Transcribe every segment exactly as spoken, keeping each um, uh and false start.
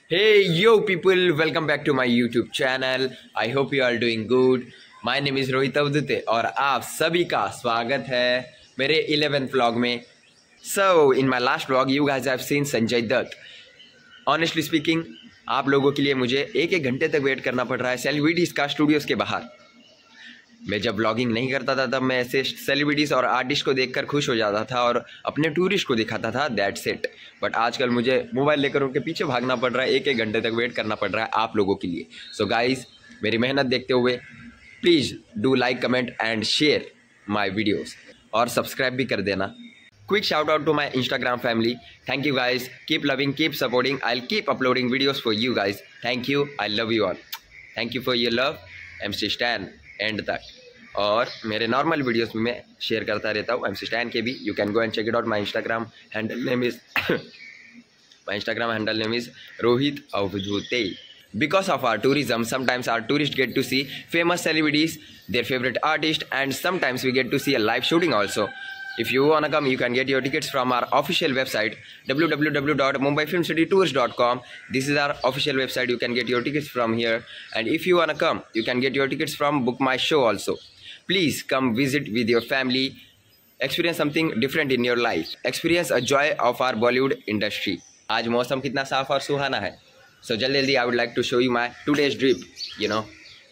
Hey yo people, welcome back to my YouTube channel. I hope you are doing good. My name is Rohit अवधूते और आप सभी का स्वागत है मेरे इलेवेंथ व्लॉग में. So in my last vlog you guys have seen Sanjay Dutt. Honestly speaking, आप लोगों के लिए मुझे एक एक घंटे तक वेट करना पड़ रहा है सेलिब्रिटीज़ का स्टूडियोज़ के बाहर. मैं जब व्लॉगिंग नहीं करता था तब मैं ऐसे सेलिब्रिटीज़ और आर्टिस्ट को देखकर खुश हो जाता था और अपने टूरिस्ट को दिखाता था, दैट्स इट. बट आजकल मुझे मोबाइल लेकर उनके पीछे भागना पड़ रहा है, एक एक घंटे तक वेट करना पड़ रहा है आप लोगों के लिए. सो गाइस, मेरी मेहनत देखते हुए please do like, comment and share my videos और सब्सक्राइब भी कर देना. Quick shout out to my Instagram family. Thank you guys. Keep loving, keep supporting. I'll keep uploading videos for you guys. Thank you. I love you all. Thank you for your love. M C Stan end तक. और मेरे normal videos में मैं share करता रहता हूँ M C Stan के भी. You can go and check it out. My Instagram handle name is my Instagram handle name is Rohit Avadhute. Because of our tourism, sometimes our tourists get to see famous celebrities, their favorite artists, and sometimes we get to see a live shooting also. If you wanna come, you can get your tickets from our official website w w w dot mumbai film city tours dot com. This is our official website. You can get your tickets from here. And if you wanna come, you can get your tickets from Book My Show also. Please come visit with your family. Experience something different in your life. Experience a joy of our Bollywood industry. आज मौसम कितना साफ और सुहाना है. So जल्दी जल्दी I would like to show you my today's trip. You know.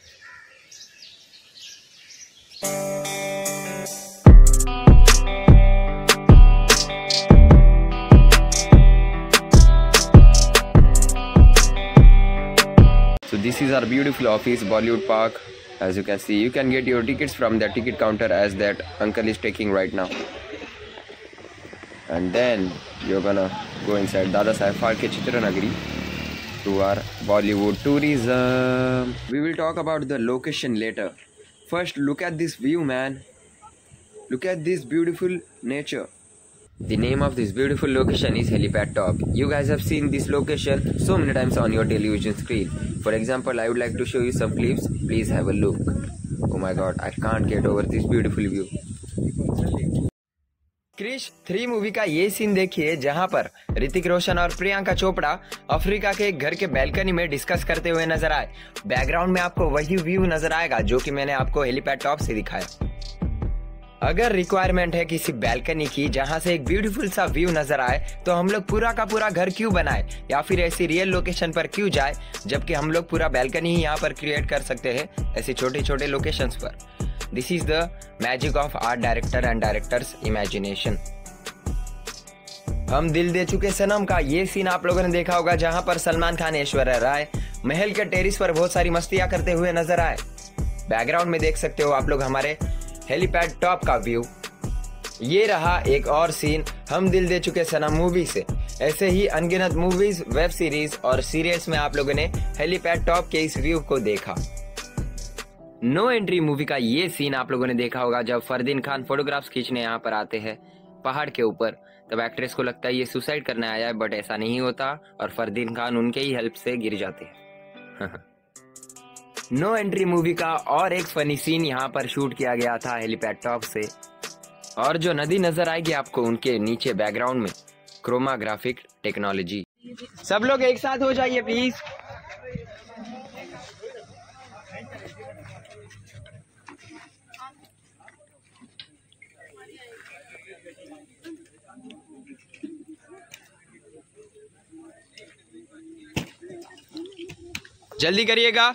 So this is our beautiful office, Bollywood Park. As you can see, you can get your tickets from the ticket counter as that uncle is taking right now. And then you're gonna go inside Dada Saheb Phalke Chitranagari to our Bollywood tourism. We will talk about the location later. First, look at this view, man. Look at this beautiful nature. The name of this beautiful location is Helipad Top. You guys have seen this location so many times on your television screen. For example, I would like to show you some clips. Please have a look. Oh my god, I can't get over this beautiful view. Krrish three movie का ये scene देखिए जहां पर ऋतिक रोशन और Priyanka Chopra Africa के एक घर के बैल्कनी में डिस्कस करते हुए नजर आए. बैकग्राउंड में आपको वही व्यू नजर आएगा जो कि मैंने आपको हेलीपैड टॉप से दिखाया. अगर रिक्वायरमेंट है किसी बैल्कनी की जहां से एक ब्यूटीफुल सा व्यू नजर आए तो हम लोग पूरा का पूरा घर क्यों बनाए या फिर ऐसी रियल लोकेशन पर क्यों जाए जबकि हम लोग पूरा बैल्कनी ही यहाँ पर क्रिएट कर सकते हैं ऐसे छोटे छोटे लोकेशंस पर. This is the magic of art director and director's imagination. Hum Dil दे चुके सनम का ये सीन आप लोगों ने देखा होगा जहां पर सलमान खान, ऐश्वर्या राय महल के टेरिस पर बहुत सारी मस्तियां करते हुए नजर आए. बैकग्राउंड में देख सकते हो आप लोग हमारे हेलीपैड टॉप का व्यू. ये रहा एक और सीन हम दिल दे चुके सनम मूवी से. ऐसे ही अनगिनत मूवीज, वेब सीरीज और सीरियल्स में आप लोगों ने हेलीपैड टॉप के इस व्यू को देखा. नो एंट्री मूवी का ये सीन आप लोगों ने देखा होगा जब फरदीन खान फोटोग्राफ्स खींचने यहाँ पर आते हैं पहाड़ के ऊपर. तब एक्ट्रेस को लगता है ये सुसाइड करने आया है, बट ऐसा नहीं होता और फरदीन खान उनके ही हेल्प से गिर जाते हैं. नो एंट्री मूवी का और एक फनी सीन यहाँ पर शूट किया गया था हेलीपैड टॉप से. और जो नदी नजर आएगी आपको उनके नीचे बैकग्राउंड में क्रोमा ग्राफिक टेक्नोलॉजी. सब लोग एक साथ हो जाइए प्लीज. जल्दी करिएगा.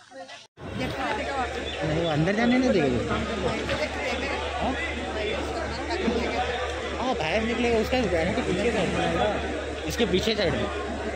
नहीं, वो अंदर जाने नहीं देगा. हाँ, बाहर निकलेगा उसका जाने के पीछे साइड में, इसके पीछे साइड में.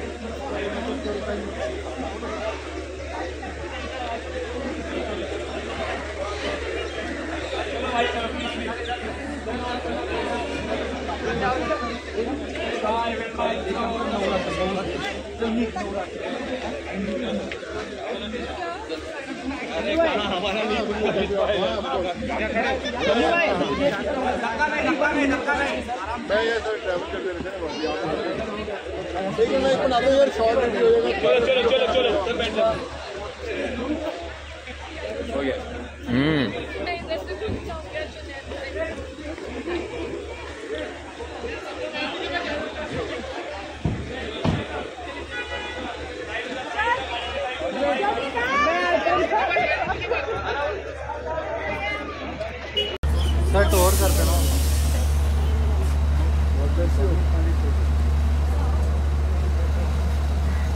हम्म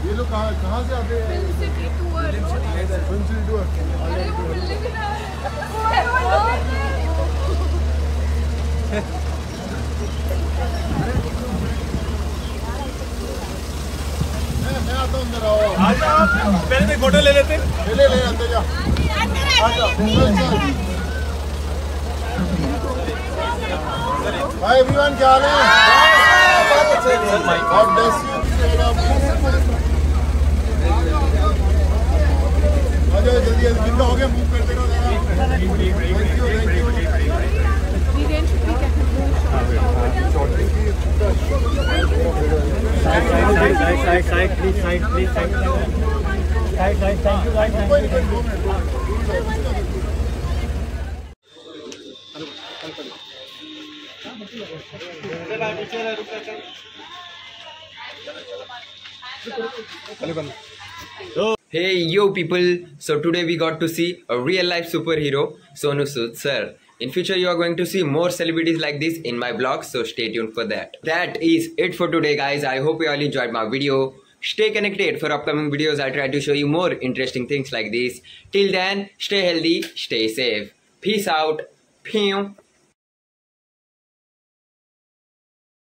ये लोग कहाँ कहाँ से आते हैं? City tour. City tour. अरे वो मिलने भी ना मैं मैं आता हूँ अंदर आओ। आजा आप पहले एक फोटो ले लेते हैं। ले ले ले अंदर जा। हाय एवरीवन, क्या हाल है? God bless you. आ जाओ जल्दी जल्दी, कितना हो गया? मूव करते रहो जरा। Thank you thank you. We didn't speak at Side, side, side, please, side, please, side, side, side, thank you, guys, thank कोई you. नहीं, दो मिनट, दो minute. Hey yo people, so today we got to see a real life superhero, Sonu Sood sir. In future you are going to see more celebrities like this in my vlog, so stay tuned for that. That is it for today guys. I hope you all enjoyed my video. Stay connected for upcoming videos. I'll try to show you more interesting things like this. Till then, stay healthy, stay safe. Peace out. Pew.